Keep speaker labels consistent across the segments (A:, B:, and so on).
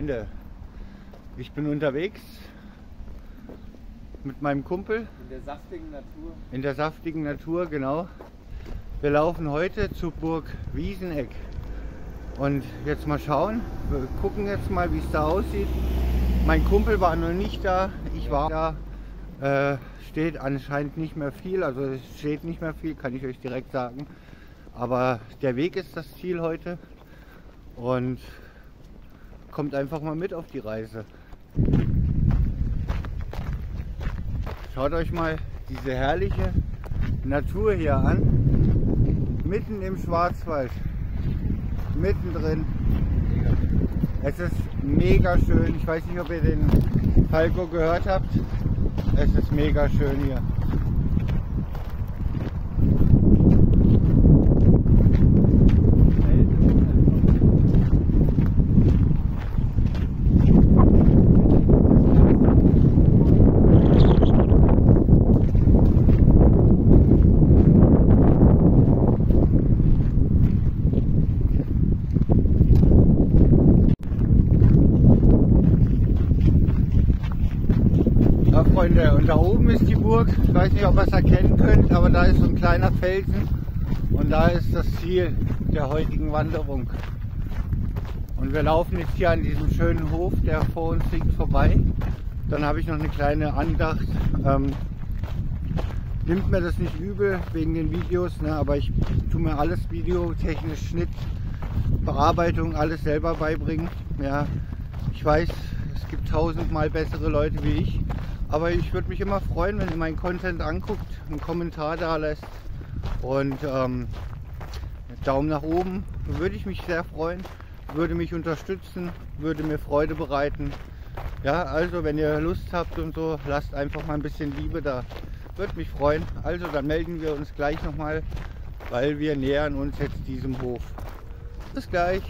A: Freunde, ich bin unterwegs mit meinem Kumpel.
B: In der saftigen Natur.
A: In der saftigen Natur, genau. Wir laufen heute zur Burg Wieseneck. Und jetzt mal schauen, wir gucken jetzt mal, wie es da aussieht. Mein Kumpel war noch nicht da, ich war da. Steht anscheinend nicht mehr viel, also es steht nicht mehr viel, kann ich euch direkt sagen. Aber der Weg ist das Ziel heute und kommt einfach mal mit auf die Reise. Schaut euch mal diese herrliche Natur hier an, mitten im Schwarzwald, mittendrin. Es ist mega schön, ich weiß nicht, ob ihr den Falco gehört habt, es ist mega schön hier. Freunde, und da oben ist die Burg, ich weiß nicht, ob ihr es erkennen könnt, aber da ist so ein kleiner Felsen und da ist das Ziel der heutigen Wanderung. Und wir laufen jetzt hier an diesem schönen Hof, der vor uns liegt, vorbei. Dann habe ich noch eine kleine Andacht. Nimmt mir das nicht übel wegen den Videos, ne, aber ich tue mir alles videotechnisch, Schnitt, Bearbeitung, alles selber beibringen. Ja, ich weiß, es gibt tausendmal bessere Leute wie ich. Aber ich würde mich immer freuen, wenn ihr meinen Content anguckt, einen Kommentar da lässt und Daumen nach oben, würde ich mich sehr freuen, würde mich unterstützen, würde mir Freude bereiten. Ja, also wenn ihr Lust habt und so, lasst einfach mal ein bisschen Liebe da, würde mich freuen. Also dann melden wir uns gleich nochmal, weil wir nähern uns jetzt diesem Hof. Bis gleich.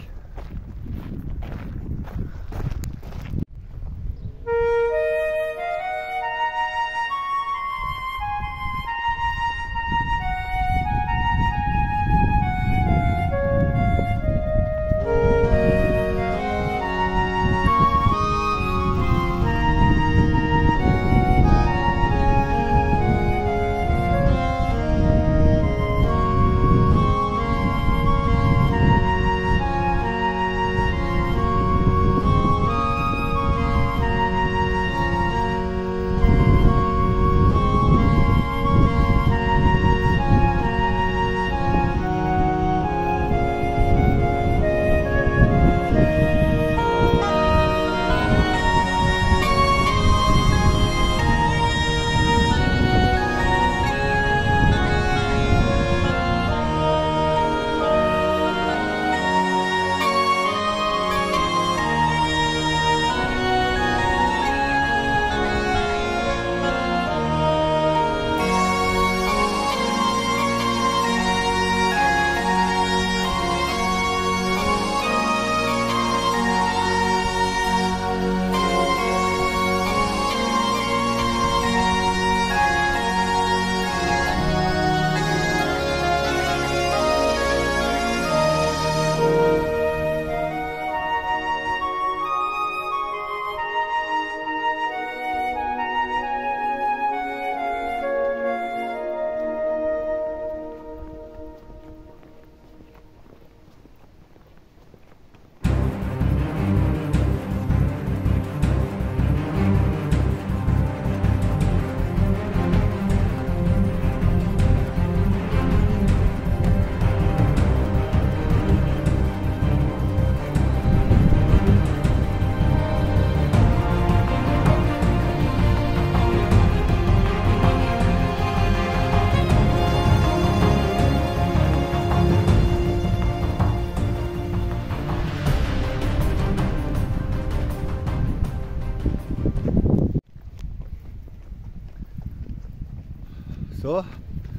A: So,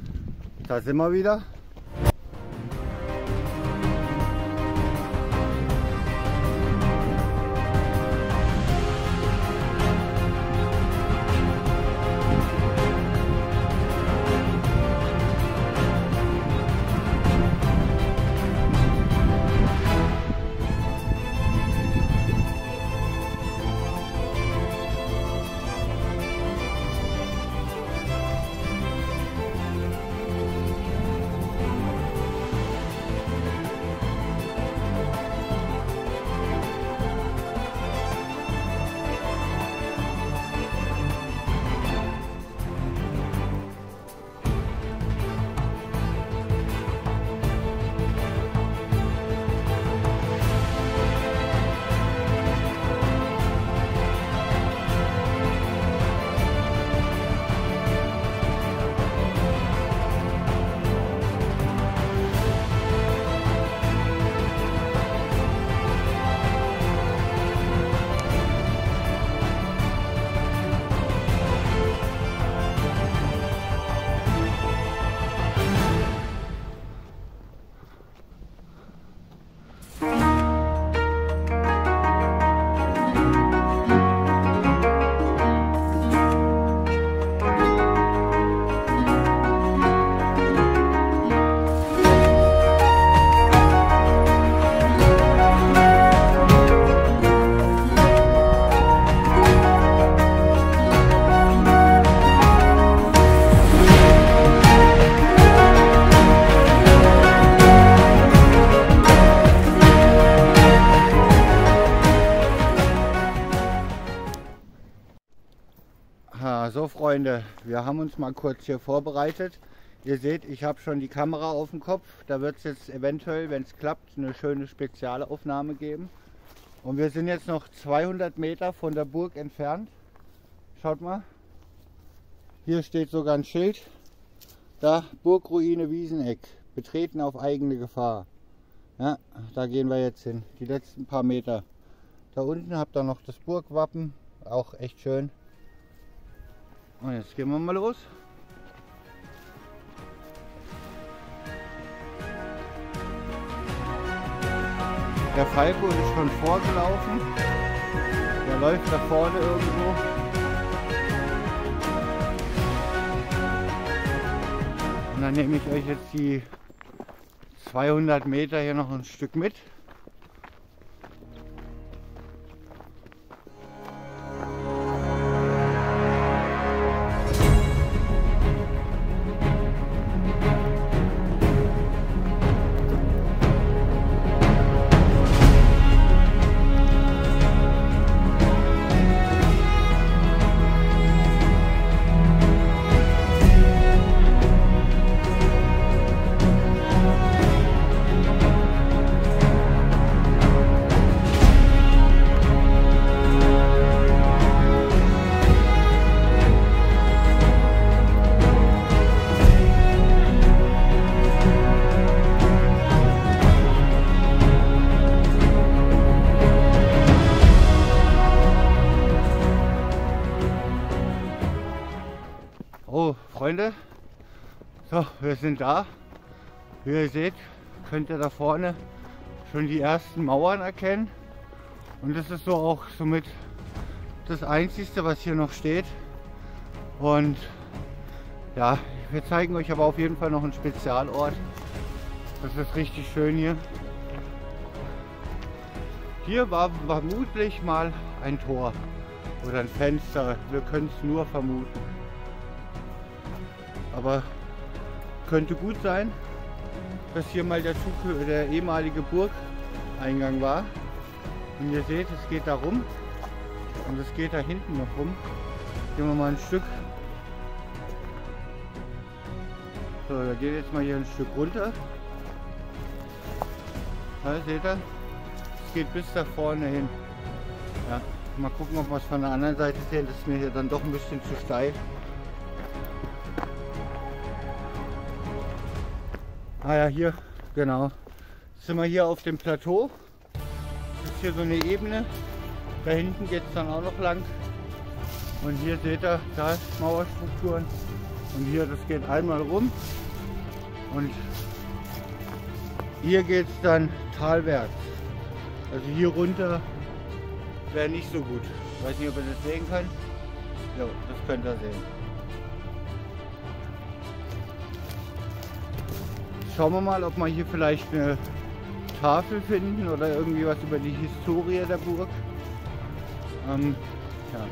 A: da sind wir wieder. Freunde, wir haben uns mal kurz hier vorbereitet. Ihr seht, ich habe schon die Kamera auf dem Kopf. Da wird es jetzt eventuell, wenn es klappt, eine schöne Spezialaufnahme geben. Und wir sind jetzt noch 200 Meter von der Burg entfernt. Schaut mal, hier steht sogar ein Schild. Da, Burgruine Wieseneck, betreten auf eigene Gefahr. Ja, da gehen wir jetzt hin, die letzten paar Meter. Da unten habt ihr noch das Burgwappen, auch echt schön. Und jetzt gehen wir mal los. Der Falco ist schon vorgelaufen. Der läuft da vorne irgendwo. Und dann nehme ich euch jetzt die 200 Meter hier noch ein Stück mit. Oh, Freunde, so, wir sind da. Wie ihr seht, könnt ihr da vorne schon die ersten Mauern erkennen. Und das ist so auch somit das Einzige, was hier noch steht. Und ja, wir zeigen euch aber auf jeden Fall noch einen Spezialort. Das ist richtig schön hier. Hier war vermutlich mal ein Tor oder ein Fenster. Wir können es nur vermuten. Aber könnte gut sein, dass hier mal der ehemalige Burgeingang war. Und ihr seht, es geht da rum und es geht da hinten noch rum. Gehen wir mal ein Stück. So, da geht jetzt mal hier ein Stück runter. Ja, seht ihr? Es geht bis da vorne hin. Ja, mal gucken, ob wir es von der anderen Seite sehen. Das ist mir hier dann doch ein bisschen zu steil. Ah ja, hier, genau. Jetzt sind wir hier auf dem Plateau. Das ist hier so eine Ebene. Da hinten geht es dann auch noch lang. Und hier seht ihr, da ist Mauerstrukturen. Und hier, das geht einmal rum. Und hier geht es dann talwärts. Also hier runter wäre nicht so gut. Ich weiß nicht, ob ihr das sehen könnt. Ja, das könnt ihr sehen. Schauen wir mal, ob wir hier vielleicht eine Tafel finden oder irgendwie was über die Historie der Burg. Ja.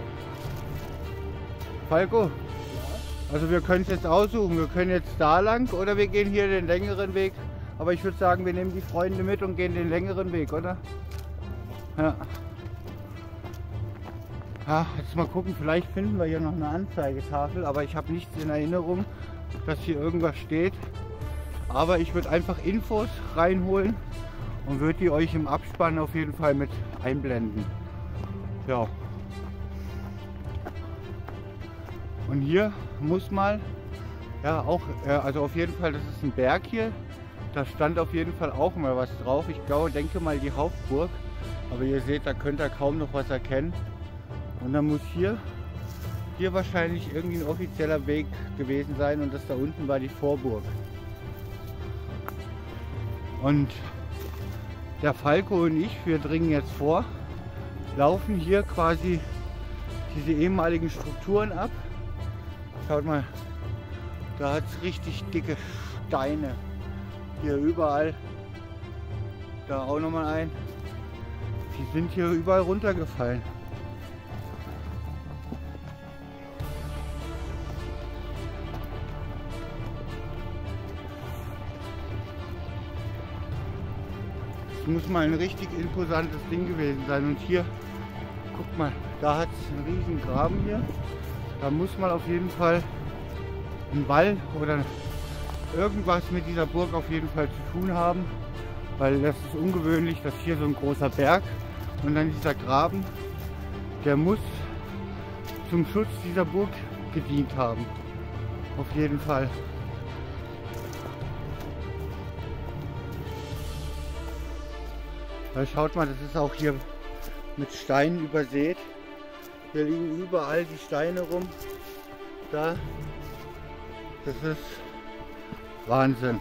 A: Falco, ja? Also wir können es jetzt aussuchen. Wir können jetzt da lang oder wir gehen hier den längeren Weg. Aber ich würde sagen, wir nehmen die Freunde mit und gehen den längeren Weg, oder? Ja. Ja, jetzt mal gucken, vielleicht finden wir hier noch eine Anzeigetafel, aber ich habe nichts in Erinnerung, dass hier irgendwas steht. Aber ich würde einfach Infos reinholen und würde die euch im Abspann auf jeden Fall mit einblenden. Ja. Und hier muss mal, ja auch, also auf jeden Fall, das ist ein Berg hier. Da stand auf jeden Fall auch mal was drauf. Ich glaube, denke mal die Hauptburg. Aber ihr seht, da könnt ihr kaum noch was erkennen. Und dann muss hier wahrscheinlich irgendwie ein offizieller Weg gewesen sein. Und das da unten war die Vorburg. Und der Falco und ich, wir dringen jetzt vor, laufen hier quasi diese ehemaligen Strukturen ab. Schaut mal, da hat es richtig dicke Steine. Hier überall, da auch nochmal ein. Die sind hier überall runtergefallen. Muss mal ein richtig imposantes Ding gewesen sein. Und hier, guck mal, da hat es einen riesen Graben hier. Da muss man auf jeden Fall einen Wall oder irgendwas mit dieser Burg auf jeden Fall zu tun haben, weil das ist ungewöhnlich, dass hier so ein großer Berg und dann dieser Graben, der muss zum Schutz dieser Burg gedient haben. Auf jeden Fall. Weil schaut mal, das ist auch hier mit Steinen übersät. Hier liegen überall die Steine rum. Da. Das ist Wahnsinn.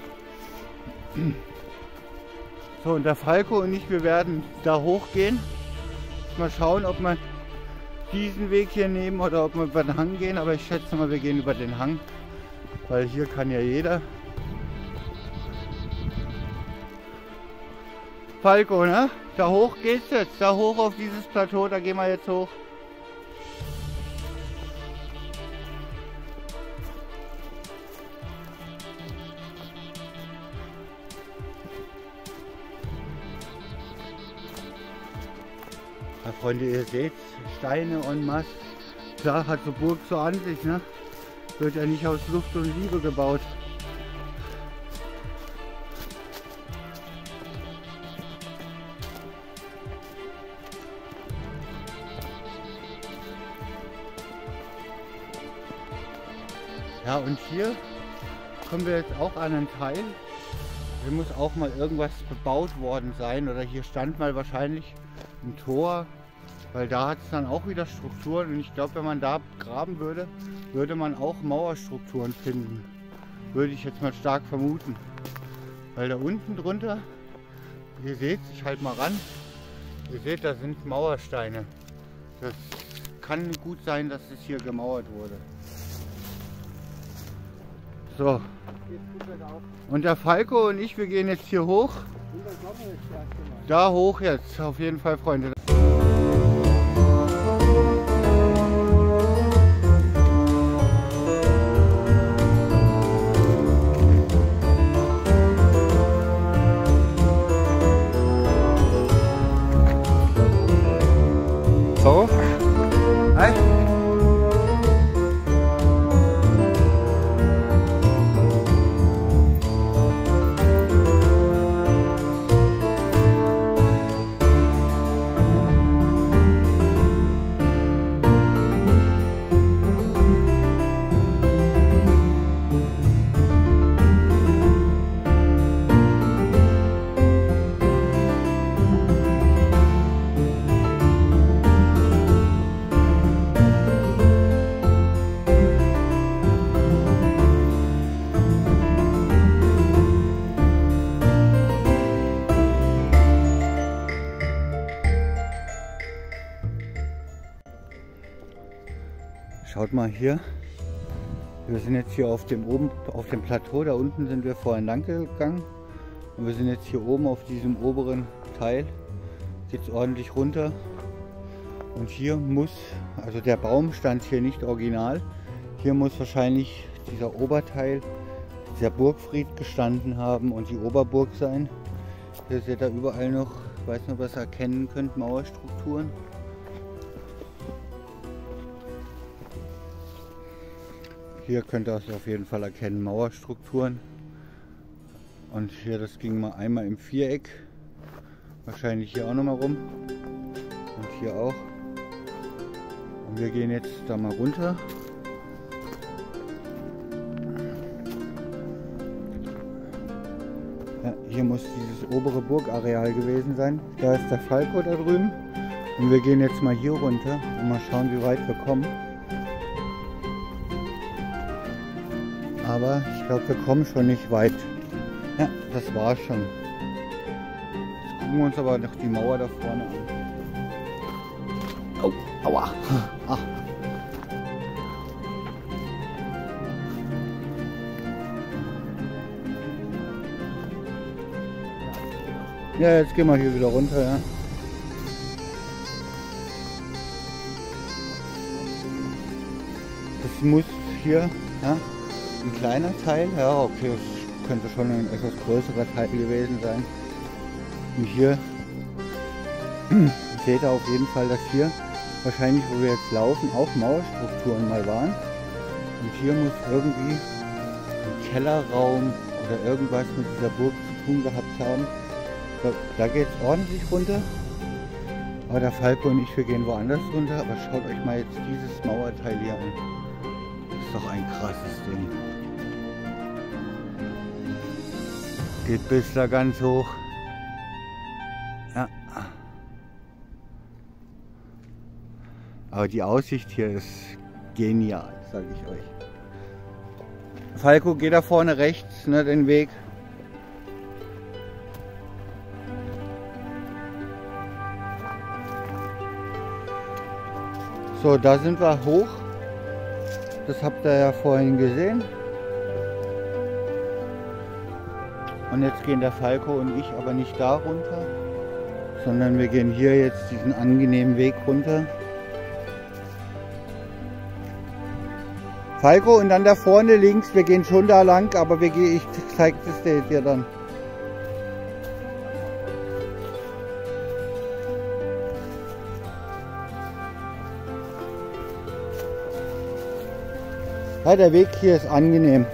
A: So, und der Falco und ich, wir werden da hochgehen. Mal schauen, ob wir diesen Weg hier nehmen oder ob wir über den Hang gehen. Aber ich schätze mal, wir gehen über den Hang. Weil hier kann ja jeder. Falco, ne? Da hoch geht's jetzt. Da hoch auf dieses Plateau, da gehen wir jetzt hoch. Ja, Freunde, ihr seht, Steine en masse. Klar, hat so Burg so an sich, ne? Wird ja nicht aus Luft und Liebe gebaut. Ja, und hier kommen wir jetzt auch an einen Teil. Hier muss auch mal irgendwas bebaut worden sein oder hier stand mal wahrscheinlich ein Tor, weil da hat es dann auch wieder Strukturen und ich glaube, wenn man da graben würde, würde man auch Mauerstrukturen finden. Würde ich jetzt mal stark vermuten. Weil da unten drunter, ihr seht, ich halte mal ran, ihr seht, da sind Mauersteine. Das kann gut sein, dass es hier gemauert wurde. So. Und der Falco und ich, wir gehen jetzt hier hoch. Da hoch jetzt, auf jeden Fall, Freunde. So. Hi. Schaut mal hier, wir sind jetzt hier auf dem Plateau, da unten sind wir vorhin lang gegangen und wir sind jetzt hier oben auf diesem oberen Teil, geht es ordentlich runter und hier muss, also der Baum stand hier nicht original, hier muss wahrscheinlich dieser Oberteil, dieser Burgfried gestanden haben und die Oberburg sein. Hier seht ihr überall noch, ich weiß nicht, ob ihr es erkennen könnt, Mauerstrukturen. Hier könnt ihr es auf jeden Fall erkennen, Mauerstrukturen. Und hier, das ging mal einmal im Viereck. Wahrscheinlich hier auch nochmal rum. Und hier auch. Und wir gehen jetzt da mal runter. Ja, hier muss dieses obere Burgareal gewesen sein. Da ist der Falco da drüben. Und wir gehen jetzt mal hier runter und mal schauen, wie weit wir kommen. Aber ich glaube, wir kommen schon nicht weit. Ja, das war's schon. Jetzt gucken wir uns aber noch die Mauer da vorne an. Oh, aua. Ah. Ja, jetzt gehen wir hier wieder runter, ja. Das muss hier, ja. Ein kleiner Teil, ja okay, das könnte schon ein etwas größerer Teil gewesen sein. Und hier seht ihr auf jeden Fall, dass hier wahrscheinlich, wo wir jetzt laufen, auch Mauerstrukturen mal waren. Und hier muss irgendwie ein Kellerraum oder irgendwas mit dieser Burg zu tun gehabt haben. Da geht es ordentlich runter. Aber der Falco und ich, wir gehen woanders runter. Aber schaut euch mal jetzt dieses Mauerteil hier an. Das ist doch ein krasses Ding. Geht bis da ganz hoch. Ja. Aber die Aussicht hier ist genial, sage ich euch. Falco, geh da vorne rechts, ne, den Weg. So, da sind wir hoch. Das habt ihr ja vorhin gesehen. Und jetzt gehen der Falco und ich aber nicht da runter, sondern wir gehen hier jetzt diesen angenehmen Weg runter. Falco, und dann da vorne links, wir gehen schon da lang, aber ich zeige das dir dann. Ja, der Weg hier ist angenehm.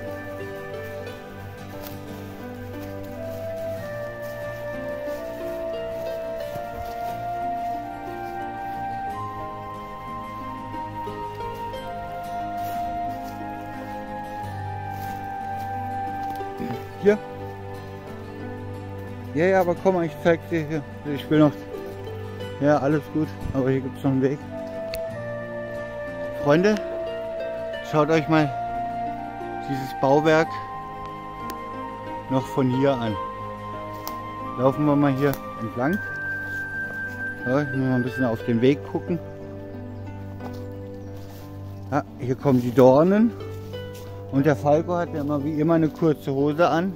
A: Hier. Ja, aber komm mal, ich zeig dir hier. Ich will noch. Ja, alles gut, aber hier gibt es noch einen Weg. Freunde, schaut euch mal dieses Bauwerk noch von hier an. Laufen wir mal hier entlang. Ja, ich muss mal ein bisschen auf den Weg gucken. Ja, hier kommen die Dornen. Und der Falco hat ja immer wie immer eine kurze Hose an.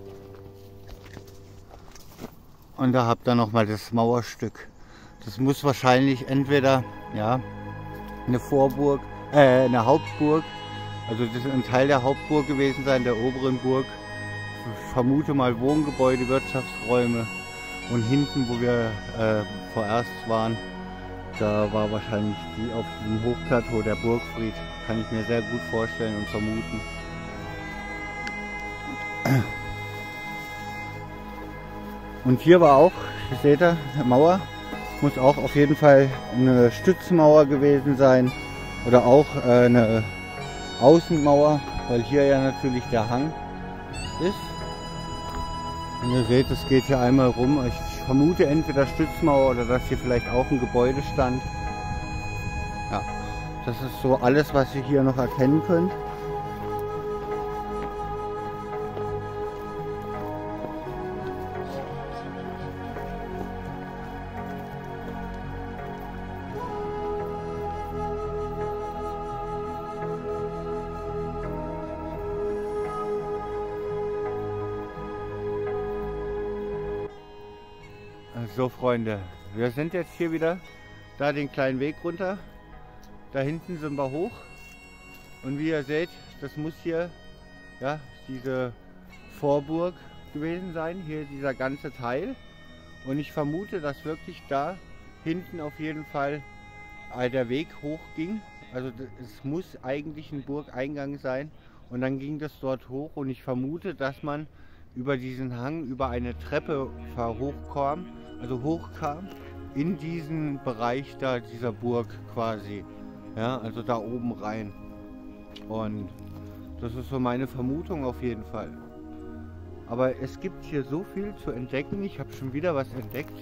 A: Und da habt ihr nochmal das Mauerstück. Das muss wahrscheinlich entweder ja, eine Vorburg, eine Hauptburg, also das ist ein Teil der Hauptburg gewesen sein, der oberen Burg. Ich vermute mal Wohngebäude, Wirtschaftsräume. Und hinten, wo wir vorerst waren, da war wahrscheinlich auf dem Hochplateau der Burgfried. Kann ich mir sehr gut vorstellen und vermuten. Und hier war auch, seht ihr, eine Mauer. Muss auch auf jeden Fall eine Stützmauer gewesen sein. Oder auch eine Außenmauer, weil hier ja natürlich der Hang ist. Und ihr seht, es geht hier einmal rum. Ich vermute entweder Stützmauer oder dass hier vielleicht auch ein Gebäude stand. Ja, das ist so alles, was ihr hier noch erkennen könnt. So Freunde, wir sind jetzt hier wieder da den kleinen Weg runter. Da hinten sind wir hoch und wie ihr seht, das muss hier ja, diese Vorburg gewesen sein, hier dieser ganze Teil. Und ich vermute, dass wirklich da hinten auf jeden Fall der Weg hoch ging. Also es muss eigentlich ein Burgeingang sein und dann ging das dort hoch und ich vermute, dass man über diesen Hang, über eine Treppe hochkam, in diesen Bereich da dieser Burg quasi. Ja, also da oben rein. Und das ist so meine Vermutung auf jeden Fall. Aber es gibt hier so viel zu entdecken. Ich habe schon wieder was entdeckt.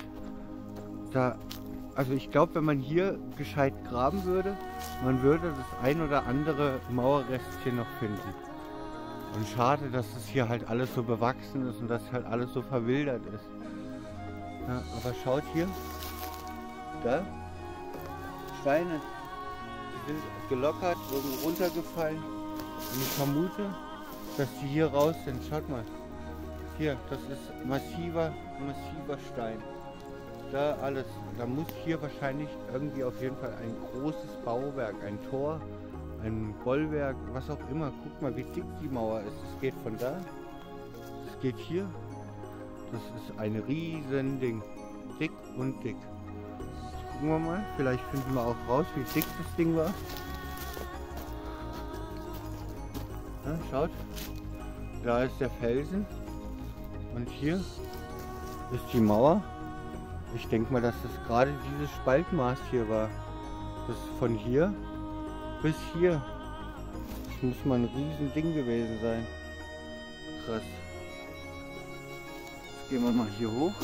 A: Also ich glaube, wenn man hier gescheit graben würde, man würde das ein oder andere Mauerrestchen noch finden. Und schade, dass es hier halt alles so bewachsen ist und dass halt alles so verwildert ist. Ja, aber schaut hier, da, Steine, die sind gelockert, wurden runtergefallen. Und ich vermute, dass die hier raus sind. Schaut mal, hier, das ist massiver Stein. Da alles, da muss hier wahrscheinlich irgendwie auf jeden Fall ein großes Bauwerk, ein Tor, ein Bollwerk, was auch immer. Guck mal, wie dick die Mauer ist. Es geht von da, es geht hier. Das ist ein riesen Ding. Dick und dick. gucken wir mal. Vielleicht finden wir auch raus, wie dick das Ding war. Ja, schaut, da ist der Felsen und hier ist die Mauer. Ich denke mal, dass das gerade dieses Spaltmaß hier war. Das ist von hier bis hier. Das muss mal ein riesen Ding gewesen sein. Krass. Jetzt gehen wir mal hier hoch.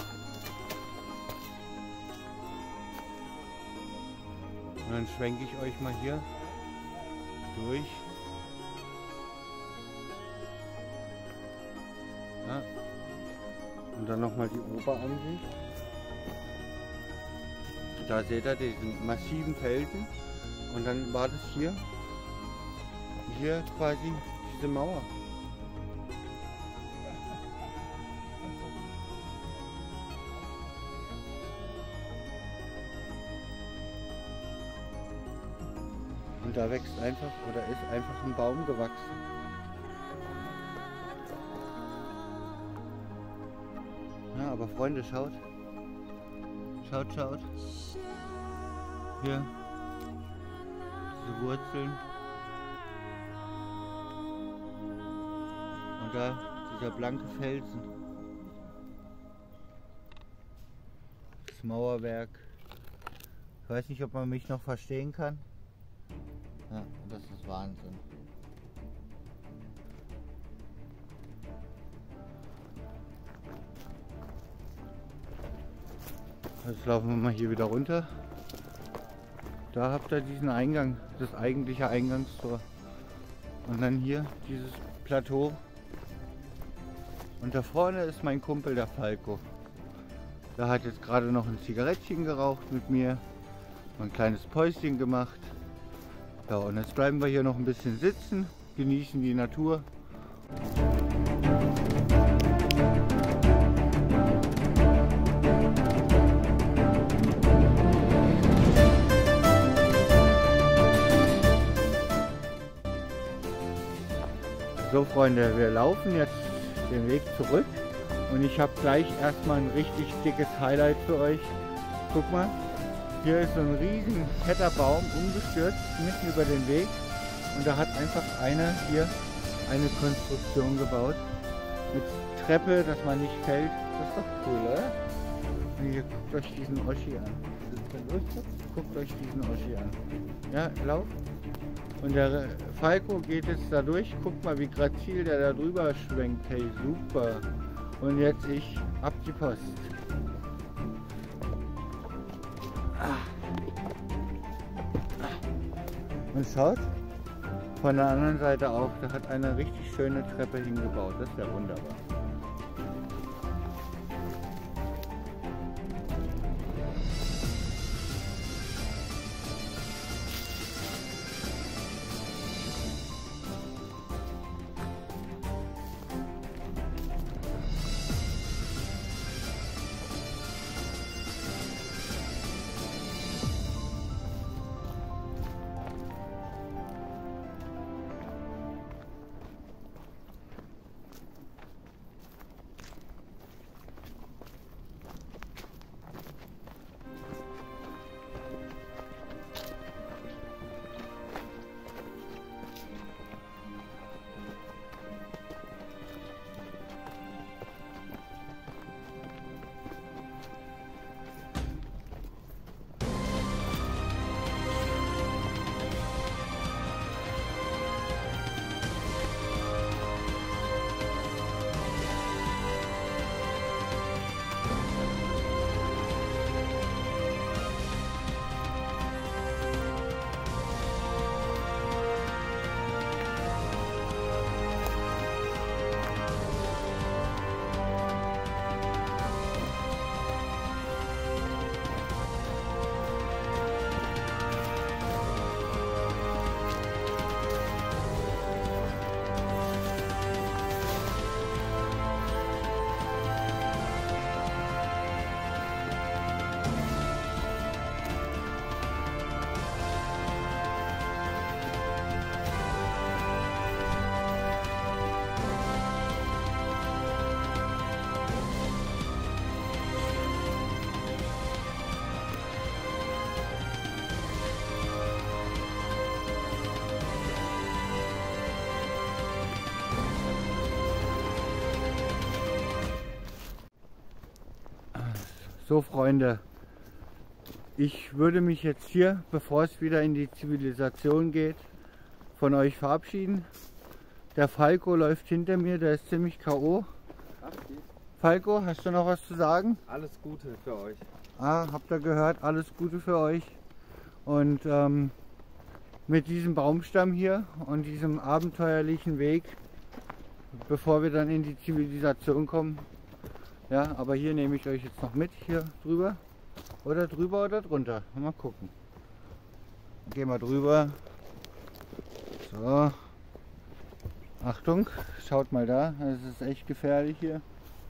A: Und dann schwenke ich euch mal hier durch. Ja. Und dann nochmal die Oberansicht. Da seht ihr diesen massiven Felsen. Und dann war das hier quasi diese Mauer. Und da wächst einfach oder ist einfach ein Baum gewachsen. Ja, aber Freunde, schaut. Schaut, schaut. Hier. Diese Wurzeln. Und da dieser blanke Felsen. Das Mauerwerk. Ich weiß nicht, ob man mich noch verstehen kann. Ja, das ist Wahnsinn. Jetzt laufen wir mal hier wieder runter. Da habt ihr diesen Eingang, das eigentliche Eingangstor. Und dann hier dieses Plateau. Und da vorne ist mein Kumpel, der Falco. Der hat jetzt gerade noch ein Zigarettchen geraucht mit mir. Ein kleines Päuschen gemacht. Ja, und jetzt bleiben wir hier noch ein bisschen sitzen, genießen die Natur. So Freunde, wir laufen jetzt den Weg zurück und ich habe gleich erstmal ein richtig dickes Highlight für euch. Guck mal, hier ist so ein riesen fetter Baum umgestürzt mitten über den Weg und da hat einfach einer hier eine Konstruktion gebaut mit Treppe, dass man nicht fällt. Das ist doch cool, oder? Und hier guckt euch diesen Oschi an. Guckt euch diesen Oschi an. Ja, lauf. Und der Falco geht jetzt da durch. Guckt mal, wie grazil der da drüber schwenkt. Hey, super. Und jetzt ich ab die Post. Und schaut, von der anderen Seite auch, da hat eine richtig schöne Treppe hingebaut. Das ist ja wunderbar. So Freunde, ich würde mich jetzt hier, bevor es wieder in die Zivilisation geht, von euch verabschieden. Der Falco läuft hinter mir, der ist ziemlich K.O. Falco, hast du noch was zu sagen?
B: Alles Gute für euch.
A: Ah, habt ihr gehört, alles Gute für euch. Und mit diesem Baumstamm hier und diesem abenteuerlichen Weg, bevor wir dann in die Zivilisation kommen. Ja, aber hier nehme ich euch jetzt noch mit, hier drüber oder drunter. Mal gucken. Gehen wir drüber. So. Achtung, schaut mal da, es ist echt gefährlich hier.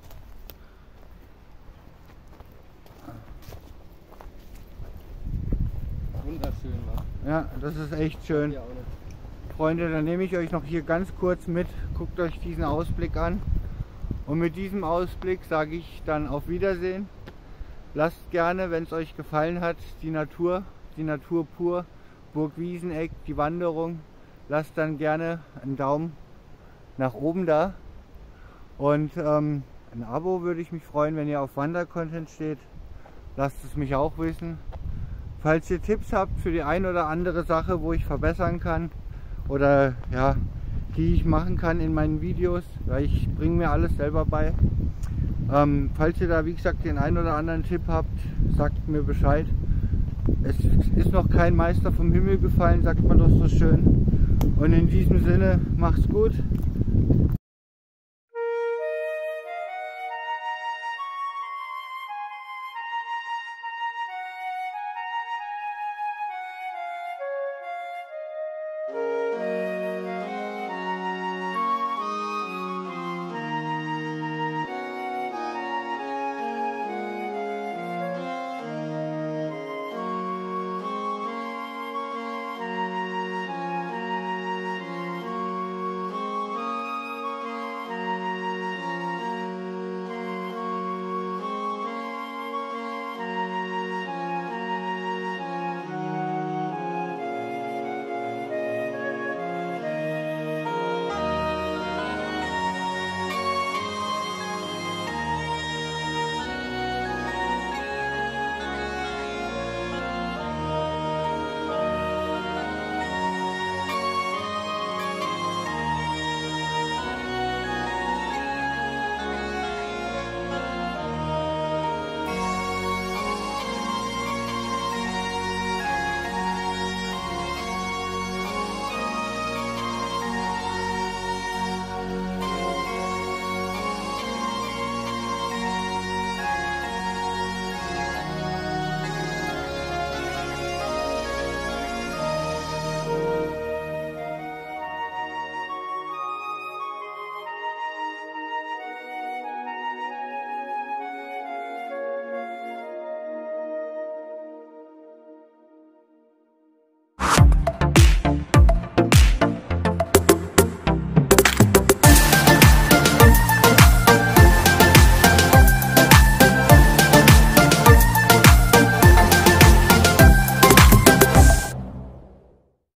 B: Wunderschön, wa?
A: Ja, das ist echt schön. Freunde, dann nehme ich euch noch hier ganz kurz mit. Guckt euch diesen Ausblick an. Und mit diesem Ausblick sage ich dann auf Wiedersehen. Lasst gerne, wenn es euch gefallen hat, die Natur pur, Burg Wieseneck, die Wanderung. Lasst dann gerne einen Daumen nach oben da. Und ein Abo würde ich mich freuen, wenn ihr auf Wandercontent steht. Lasst es mich auch wissen. Falls ihr Tipps habt für die ein oder andere Sache, wo ich verbessern kann oder ja, die ich machen kann in meinen Videos, weil ich bringe mir alles selber bei. Falls ihr da wie gesagt den ein oder anderen Tipp habt, sagt mir Bescheid. Es ist noch kein Meister vom Himmel gefallen, sagt man doch so schön. Und in diesem Sinne, macht's gut.